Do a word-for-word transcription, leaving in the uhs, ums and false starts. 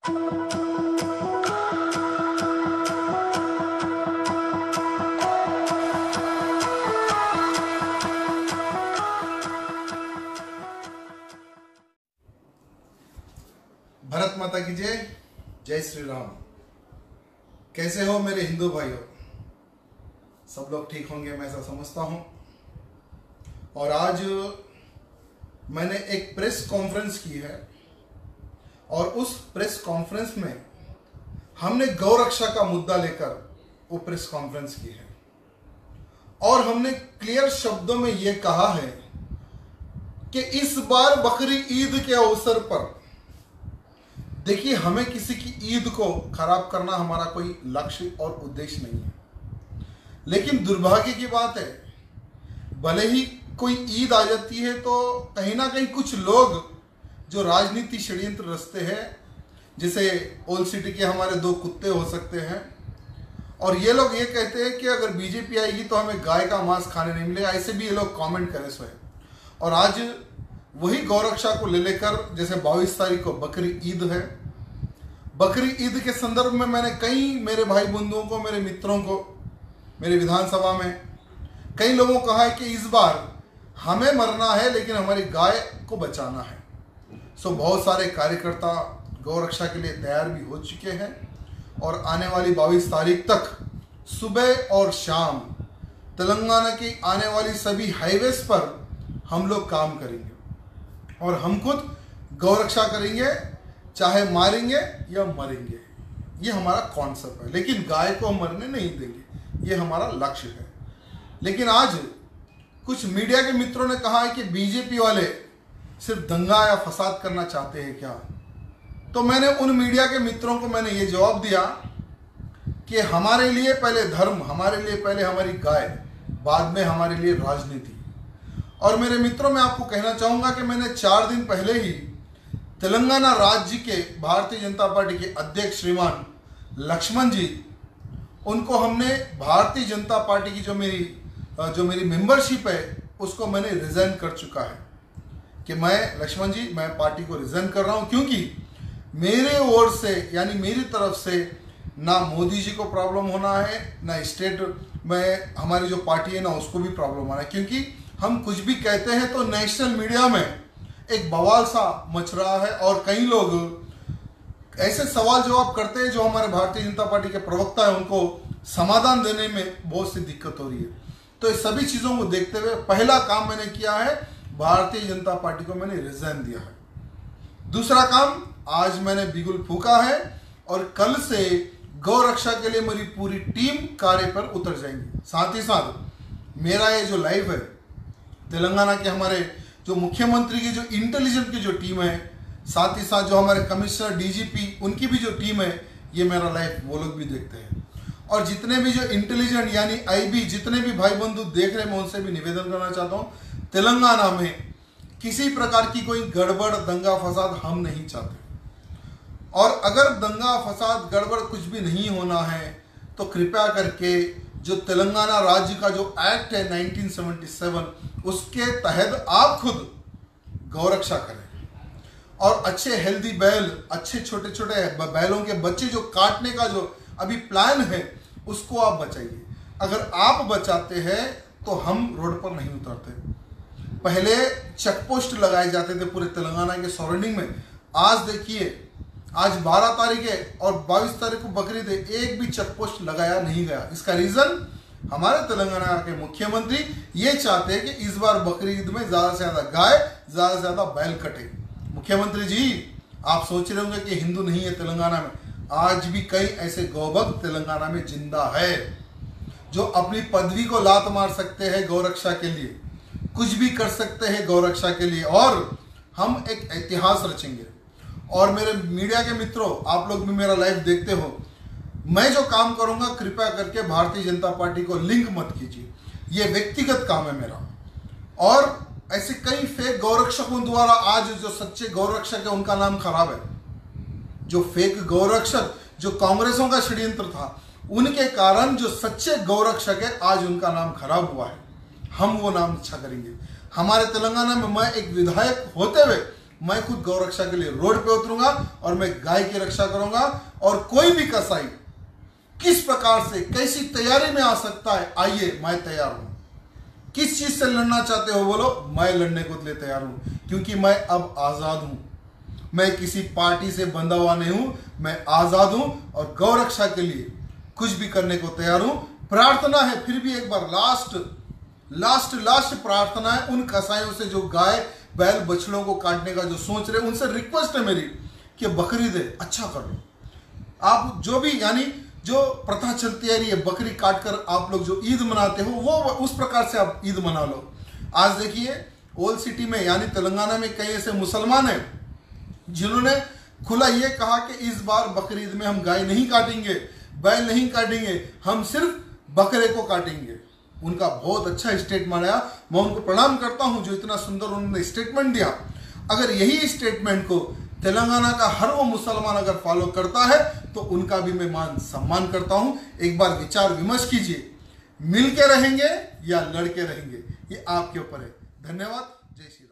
भारत माता की जय। जय श्री राम। कैसे हो मेरे हिंदू भाइयों? सब लोग ठीक होंगे, मैं ऐसा समझता हूं। और आज मैंने एक प्रेस कॉन्फ्रेंस की है और उस प्रेस कॉन्फ्रेंस में हमने गौ रक्षा का मुद्दा लेकर वो प्रेस कॉन्फ्रेंस की है और हमने क्लियर शब्दों में ये कहा है कि इस बार बकरी ईद के अवसर पर, देखिए, हमें किसी की ईद को खराब करना हमारा कोई लक्ष्य और उद्देश्य नहीं है, लेकिन दुर्भाग्य की बात है, भले ही कोई ईद आ जाती है तो कहीं ना कहीं कुछ लोग जो राजनीति षड्यंत्र रचते हैं, जैसे ओल्ड सिटी के हमारे दो कुत्ते हो सकते हैं, और ये लोग ये कहते हैं कि अगर बीजेपी आएगी तो हमें गाय का मांस खाने नहीं मिलेगा, ऐसे भी ये लोग कमेंट करें स्वयं। और आज वही गौरक्षा को ले लेकर, जैसे बाईस तारीख को बकरी ईद है, बकरी ईद के संदर्भ में मैंने कई मेरे भाई बंधुओं को, मेरे मित्रों को, मेरे विधानसभा में कई लोगों को कहा है कि इस बार हमें मरना है लेकिन हमारी गाय को बचाना है। सो बहुत सारे कार्यकर्ता गौरक्षा के लिए तैयार भी हो चुके हैं और आने वाली बाईस तारीख तक सुबह और शाम तेलंगाना की आने वाली सभी हाईवेज पर हम लोग काम करेंगे और हम खुद गौरक्षा करेंगे, चाहे मारेंगे या मरेंगे। ये हमारा कॉन्सेप्ट है, लेकिन गाय को हम मरने नहीं देंगे, ये हमारा लक्ष्य है। लेकिन आज कुछ मीडिया के मित्रों ने कहा है कि बीजेपी वाले सिर्फ दंगा या फसाद करना चाहते हैं क्या? तो मैंने उन मीडिया के मित्रों को मैंने ये जवाब दिया कि हमारे लिए पहले धर्म, हमारे लिए पहले हमारी गाय, बाद में हमारे लिए राजनीति। और मेरे मित्रों, मैं आपको कहना चाहूंगा कि मैंने चार दिन पहले ही तेलंगाना राज्य के भारतीय जनता पार्टी के अध्यक्ष श्रीमान लक्ष्मण जी, उनको हमने भारतीय जनता पार्टी की जो मेरी जो मेरी मेंबरशिप है उसको मैंने रिजाइन कर चुका है कि मैं लक्ष्मण जी, मैं पार्टी को रिजाइन कर रहा हूं, क्योंकि मेरे ओर से, यानी मेरी तरफ से, ना मोदी जी को प्रॉब्लम होना है, ना स्टेट में हमारी जो पार्टी है ना उसको भी प्रॉब्लम होना है, क्योंकि हम कुछ भी कहते हैं तो नेशनल मीडिया में एक बवाल सा मच रहा है और कई लोग ऐसे सवाल जवाब करते हैं जो हमारे भारतीय जनता पार्टी के प्रवक्ता है उनको समाधान देने में बहुत सी दिक्कत हो रही है। तो इस सभी चीजों को देखते हुए पहला काम मैंने किया है, भारतीय जनता पार्टी को मैंने रिजाइन दिया है। दूसरा काम, आज मैंने बिगुल फूका है और कल से गौ रक्षा के लिए मेरी पूरी टीम कार्य पर उतर जाएंगी। साथ ही साथ मेरा ये जो लाइव है, तेलंगाना के हमारे जो मुख्यमंत्री की जो इंटेलिजेंस की जो टीम है, साथ ही साथ जो हमारे कमिश्नर, डीजीपी, उनकी भी जो टीम है, ये मेरा लाइव वो लोग भी देखते हैं। और जितने भी जो इंटेलिजेंट यानी आईबी, जितने भी भाई बंधु देख रहे हैं, मैं उनसे भी निवेदन करना चाहता हूँ, तेलंगाना में किसी प्रकार की कोई गड़बड़, दंगा फसाद हम नहीं चाहते। और अगर दंगा फसाद गड़बड़ कुछ भी नहीं होना है तो कृपया करके जो तेलंगाना राज्य का जो एक्ट है उन्नीस सौ सतहत्तर, उसके तहत आप खुद गौरक्षा करें और अच्छे हेल्दी बैल, अच्छे छोटे छोटे बैलों के बच्चे जो काटने का जो अभी प्लान है उसको आप बचाइए। अगर आप बचाते हैं तो हम रोड पर नहीं उतरते। पहले चेक पोस्ट लगाए जाते थे पूरे तेलंगाना के सराउंडिंग में। आज देखिए, आज बारह तारीख है और बाईस तारीख को बकरीद है, एक भी चेक पोस्ट लगाया नहीं गया। इसका रीजन, हमारे तेलंगाना के मुख्यमंत्री ये चाहते हैं कि इस बार बकरीद में ज्यादा से ज्यादा गाय, ज्यादा से ज्यादा बैल कटे। मुख्यमंत्री जी, आप सोच रहे होंगे कि हिंदू नहीं है तेलंगाना में, आज भी कई ऐसे गौभक्त तेलंगाना में जिंदा है जो अपनी पदवी को लात मार सकते हैं गौरक्षा के लिए, कुछ भी कर सकते हैं गौरक्षा के लिए, और हम एक इतिहास रचेंगे। और मेरे मीडिया के मित्रों, आप लोग भी मेरा लाइव देखते हो, मैं जो काम करूंगा कृपया करके भारतीय जनता पार्टी को लिंक मत कीजिए, ये व्यक्तिगत काम है मेरा। और ऐसे कई फेक गौरक्षकों द्वारा आज जो सच्चे गौरक्षक है उनका नाम खराब है। जो फेक गौरक्षक, जो कांग्रेसों का षड्यंत्र था, उनके कारण जो सच्चे गौरक्षक है आज उनका नाम खराब हुआ है। हम वो नाम अच्छा करेंगे। हमारे तेलंगाना में मैं एक विधायक होते हुए मैं खुद गौ रक्षा के लिए रोड पे उतरूंगा और मैं गाय की रक्षा करूंगा। और कोई भी कसाई किस प्रकार से कैसी तैयारी में आ सकता है, आइए मैं तैयार हूं। किस चीज से लड़ना चाहते हो बोलो, मैं लड़ने को लिए तैयार हूं, क्योंकि मैं अब आजाद हूं। मैं किसी पार्टी से बंधा हुआ नहीं हूं, मैं आजाद हूं और गौ रक्षा के लिए कुछ भी करने को तैयार हूं। प्रार्थना है, फिर भी एक बार लास्ट लास्ट लास्ट प्रार्थना है उन कसाईयों से जो गाय बैल बछड़ों को काटने का जो सोच रहे, उनसे रिक्वेस्ट है मेरी कि बकरीद है अच्छा कर लो। आप जो भी यानी जो प्रथा चलती है ये बकरी काटकर आप लोग जो ईद मनाते हो वो उस प्रकार से आप ईद मना लो। आज देखिए ओल्ड सिटी में यानी तेलंगाना में कई ऐसे मुसलमान हैं जिन्होंने खुला ये कहा कि इस बार बकरीद में हम गाय नहीं काटेंगे, बैल नहीं काटेंगे, हम सिर्फ बकरे को काटेंगे। उनका बहुत अच्छा स्टेटमेंट आया, मैं उनको प्रणाम करता हूं जो इतना सुंदर उन्होंने स्टेटमेंट दिया। अगर यही स्टेटमेंट को तेलंगाना का हर वो मुसलमान अगर फॉलो करता है तो उनका भी मैं मान सम्मान करता हूं। एक बार विचार विमर्श कीजिए, मिलके रहेंगे या लड़के रहेंगे, ये आपके ऊपर है। धन्यवाद, जय श्री राम।